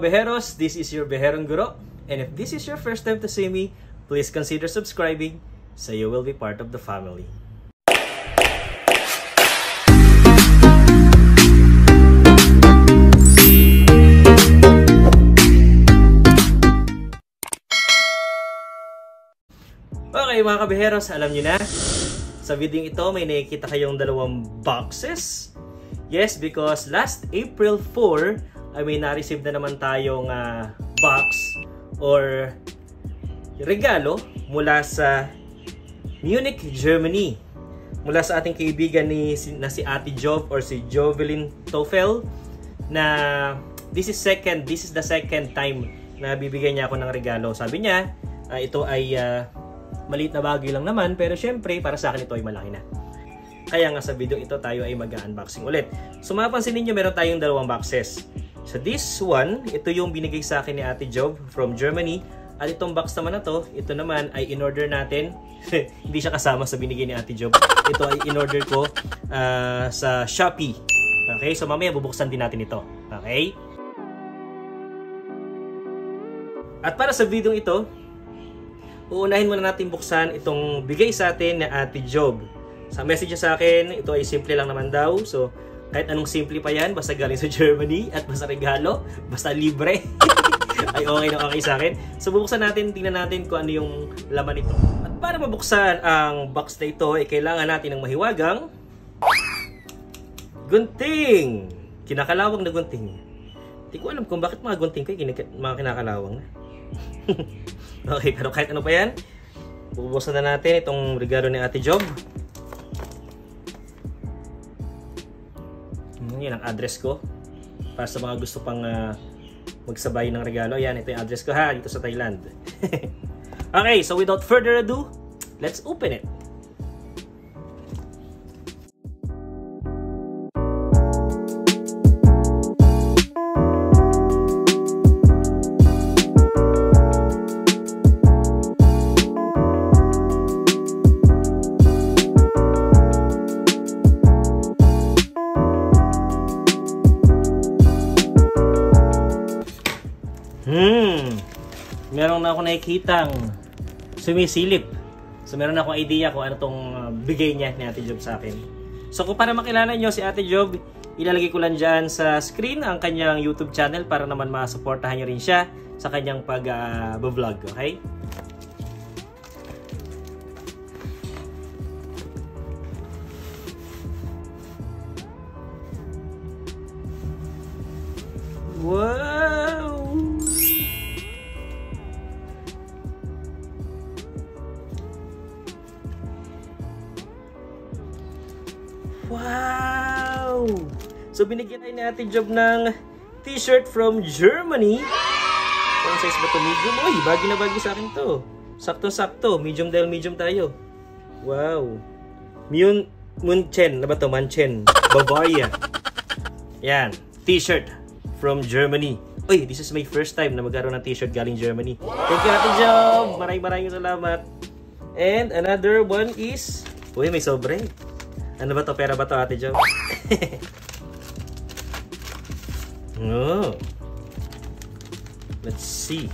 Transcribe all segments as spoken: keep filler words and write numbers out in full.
kabeheros, this is your Beherong Guro. And if this is your first time to see me, please consider subscribing so you will be part of the family. Okay mga kabeheros, alam nyo na, sa video ito may nakikita kayong dalawang boxes. Yes, because last April fourth ay may na-receive na naman tayong uh, box or regalo mula sa Munich, Germany. Mula sa ating kaibigan ni, na si Ate Job or si Jovelyn Toffel, na this is second, this is the second time na bibigyan niya ako ng regalo. Sabi niya, uh, ito ay uh, maliit na bagay lang naman, pero syempre para sa akin ito ay malaki na. Kaya nga sa video ito tayo ay mag-unboxing ulit. So mapapansin ninyo meron tayong dalawang boxes. So this one, ito yung binigay sa akin ni Ate Job from Germany. At itong box naman na to, ito naman ay in-order natin. Hindi siya kasama sa binigay ni Ate Job. Ito ay in-order ko uh, sa Shopee. Okay, so mamaya bubuksan din natin ito. Okay? At para sa video ito, uunahin muna natin buksan itong bigay sa atin ni Ate Job. Sa message sa akin, ito ay simple lang naman daw. So, kahit anong simple pa yan, basta galing sa Germany at basta regalo, basta libre, ay okay na okay sa akin. So, bubuksan natin, tingnan natin kung ano yung laman nito. At para mabuksan ang box na ito, ay kailangan natin ng mahiwagang gunting. Kinakalawang na gunting. Hindi ko alam kung bakit mga gunting ko, mga kinakalawang na. Okay, pero kahit ano pa yan, bubuksan na natin itong regalo ni Ate Job. Yan ang address ko para sa mga gusto pang uh, magsabay ng regalo. Yan, ito yung address ko ha, dito sa Thailand. Okay, so without further ado, let's open it. Hmm, meron na ako nakikitang sumisilip. So meron na akong idea kung ano tong bigay niya ni Ate Job sa akin. So kung para makilala nyo si Ate Job, ilalagay ko lang dyan sa screen ang kanyang YouTube channel para naman masuportahan nyo rin siya sa kanyang pag-vlog, uh, okay? Wow! Wow! So binigyan tayo ni Ate Job ng t-shirt from Germany. Ang size ba ito? Medium? Uy, bagay na bagay sa akin to. Sakto-sakto. Medium dahil medium tayo. Wow. Mun Munchen. Na ba ito? Munchen. Bavaria. Yan. T-shirt from Germany. Uy, this is my first time na magkaroon ng t-shirt galing Germany. Thank you, Ate Job. Maraming maraming salamat. And another one is... Uy, may sobre. Ano ba to? Pera ba to, Ate Job? Oh. Let's see.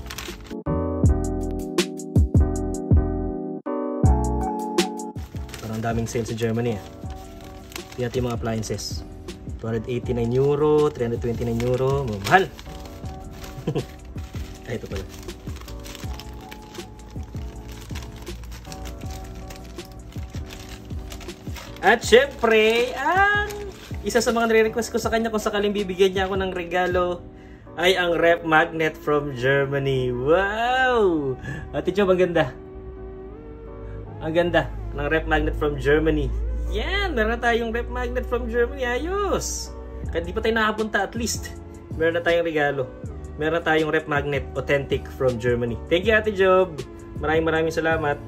Parang daming sale sa Germany ah. Tingnan yung mga appliances. two hundred eighty-nine euro, three hundred twenty-nine euro. Mahal. Ay, ito pala. At syempre, ang isa sa mga nire-request ko sa kanya kung sakaling bibigyan niya ako ng regalo ay ang rep magnet from Germany. Wow! Ate Job, ang ganda. Ang ganda ng rep magnet from Germany. Yan! Meron na tayong rep magnet from Germany. Ayos! Kahit di pa tayo nakapunta, at least meron na tayong regalo. Meron na tayong rep magnet authentic from Germany. Thank you, Ate Job. Maraming maraming salamat.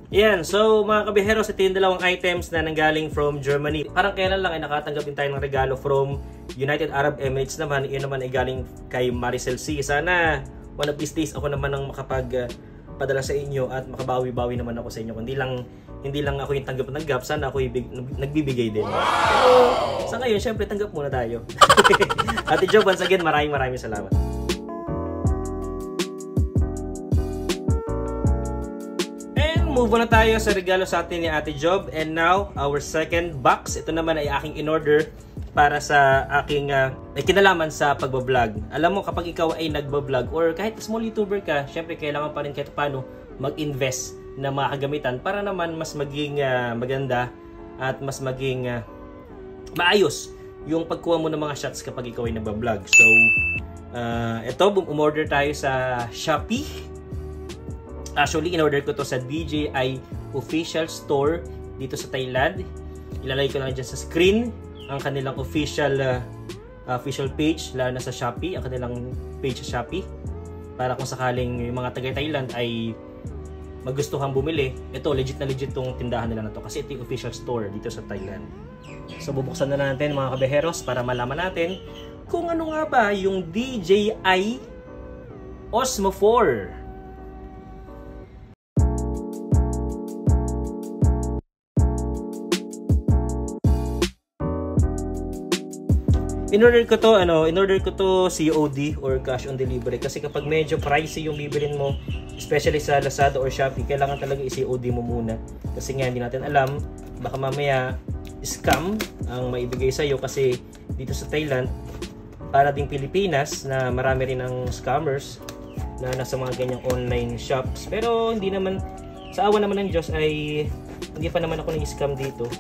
Yan, so mga kabiheros, ito yung dalawang items na nanggaling from Germany. Parang kailan lang ay nakatanggap din tayo ng regalo from United Arab Emirates naman. Iyon naman ay galing kay Maricel C. Sana one of these days ako naman ang makapag uh, padala sa inyo at makabawi-bawi naman ako sa inyo. Hindi lang hindi lang ako yung tanggap-tanggap, sana ako ibig, nagbibigay din. Pero sa ngayon, syempre tanggap muna tayo. Ate Job, once again, maraming maraming salamat. Move on na tayo sa regalo sa atin ni Ate Job. And now, our second box. Ito naman ay aking in-order para sa aking uh, ay kinalaman sa pagbablog. Alam mo, kapag ikaw ay nagbablog or kahit small YouTuber ka, syempre kailangan pa rin kahit paano mag-invest na mga kagamitan para naman mas maging uh, maganda at mas maging uh, maayos yung pagkuha mo ng mga shots kapag ikaw ay nagbablog. So, uh, ito, umorder tayo sa Shopee. Actually, in-order ko to sa D J I official store dito sa Thailand. Ilalagay ko lang dyan sa screen ang kanilang official uh, official page, lalo na sa Shopee, ang kanilang page sa Shopee. Para kung sakaling yung mga taga-Thailand ay magustuhan bumili, ito legit na legit tong tindahan nila na to kasi ito yung official store dito sa Thailand. So bubuksan na natin mga kabeheros para malaman natin kung ano nga ba yung D J I Osmo four. In-order ko to, ano, in-order ko to C O D or cash on delivery kasi kapag medyo pricey yung bibilin mo, especially sa Lazada or Shopee, kailangan talaga i-C O D mo muna. Kasi nga hindi natin alam, baka mamaya scam ang maibigay sa iyo kasi dito sa Thailand, para ding Pilipinas na marami rin ang scammers na nasa mga ganyang online shops. Pero hindi naman, sa awa naman ng Diyos ay hindi pa naman ako na-scam dito.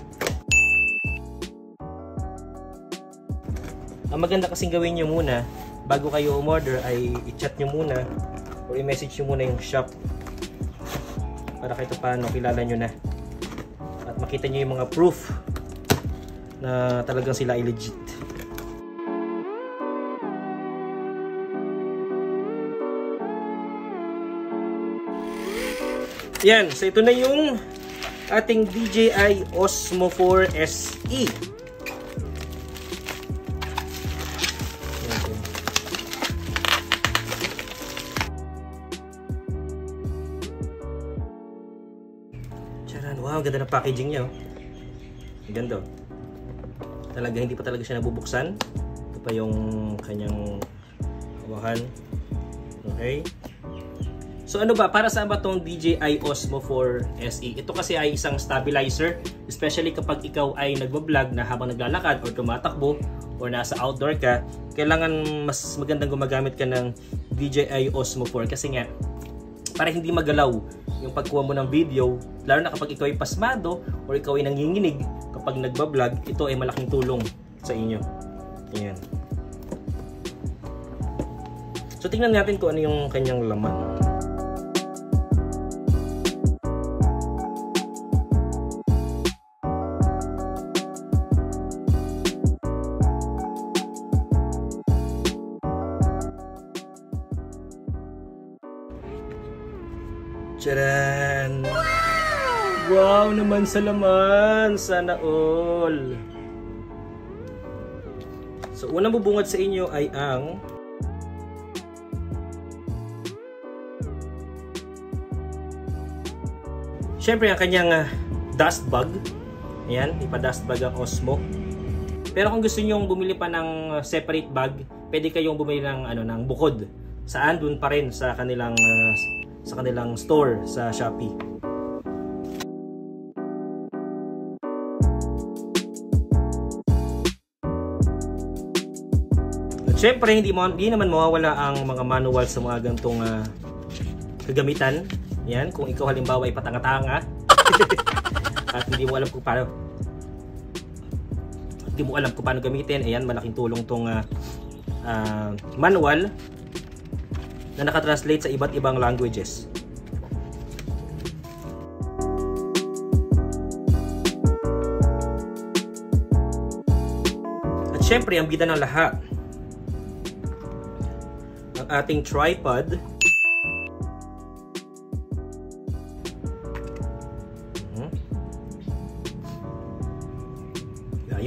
Ang maganda kasing gawin nyo muna, bago kayo umorder ay i-chat nyo muna or i-message nyo muna yung shop para kahit paano kilala nyo na at makita nyo yung mga proof na talagang sila ay legit. Yan, so ito na yung ating D J I Osmo four S E. Wow, ganda ng packaging niya. Oh. Ganda. Talaga hindi pa talaga siya nabubuksan. Ito pa yung kanyang hawakan. Okay. So ano ba, para saan ba tong D J I Osmo four S E? Ito kasi ay isang stabilizer, especially kapag ikaw ay nagbo-vlog na habang naglalakad or tumatakbo or nasa outdoor ka, kailangan mas magandang gumagamit ka ng D J I Osmo four kasi nga para hindi magalaw yung pagkuha mo ng video, lalo na kapag ikaw ay pasmado or ikaw ay nanginginig kapag nagbablog, ito ay malaking tulong sa inyo. Ayan. So tingnan natin kung ano yung kanyang laman. Tcharan! Wow! Wow naman sa laman! Sana all! So, unang bubungad sa inyo ay ang syempre ang kanyang uh, dust bag. Ayan, ipa-dust bag ang Osmo. Pero kung gusto niyo bumili pa ng separate bag, pwede kayong bumili ng, ano, ng bukod. Saan? Doon pa rin sa kanilang uh, sa kanilang store sa Shopee. At syempre, hindi, mo, hindi naman mawawala ang mga manual sa mga gantong uh, kagamitan. Yan, kung ikaw halimbawa ay patanga-tanga at hindi mo alam kung paano hindi mo alam kung paano gamitin, ayan, malaking tulong tong uh, uh, manual na nakatranslate sa iba't ibang languages. At syempre, ang bida ng lahat, ang ating tripod.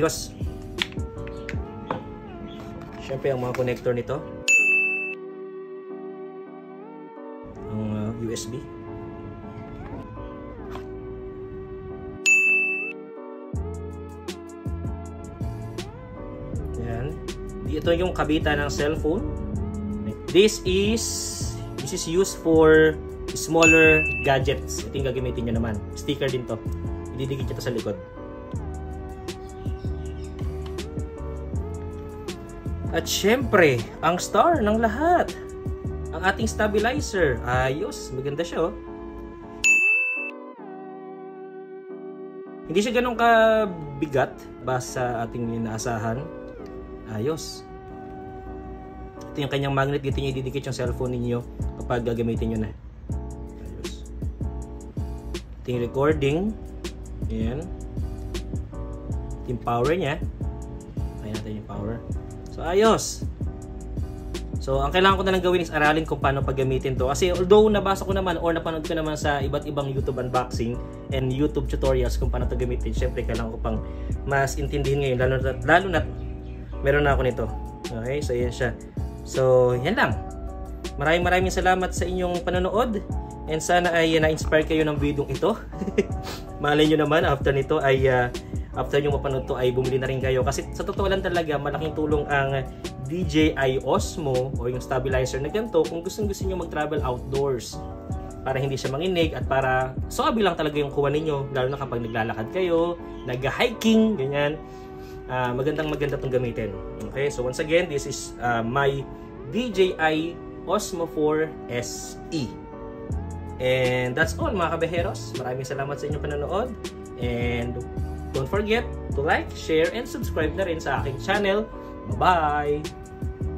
Ayos. Siyempre ang mga connector nito. Ang uh, U S B. Yan. Ito yung kabitan ng cellphone. This is this is used for smaller gadgets. Ito yung gagamitin nyo naman. Sticker din to. Ididikit nyo to sa likod. At syempre, ang star ng lahat, ang ating stabilizer. Ayos, maganda siya oh. Hindi siya ganun kabigat base sa ating inaasahan. Ayos. Ito yung kanyang magnet, dito nyo ididikit yung cellphone ninyo kapag gagamitin nyo na. Ayos. Ito yung recording. Ayan. Ito yung power nya. Ayan natin yung power. So, ayos. So, ang kailangan ko na lang gawin is aralin kung paano paggamitin to. Kasi although nabasa ko naman or napanood ko naman sa iba't ibang YouTube unboxing and YouTube tutorials kung paano to gamitin, syempre kailangan ko pang mas intindihin ngayon. Lalo na, lalo na meron na ako nito. Okay, so yan siya. So, yan lang. Maraming maraming salamat sa inyong panonood. And sana ay uh, na-inspire kayo ng video ito. Malay nyo naman, after nito ay... Uh, after nyo mapanood to ay bumili na rin kayo. Kasi sa totoo lang talaga, malaking tulong ang D J I Osmo o yung stabilizer na ganito kung gustong gusto nyo mag-travel outdoors. Para hindi siya manginig at para sabi lang talaga yung kuha ninyo. Lalo na kapag naglalakad kayo, nag-hiking, ganyan. Uh, magandang maganda itong gamitin. Okay, so once again, this is uh, my D J I Osmo four S E. And that's all mga kabeheros. Maraming salamat sa inyong panonood. And don't forget to like, share, and subscribe na rin sa aking channel. Bye-bye!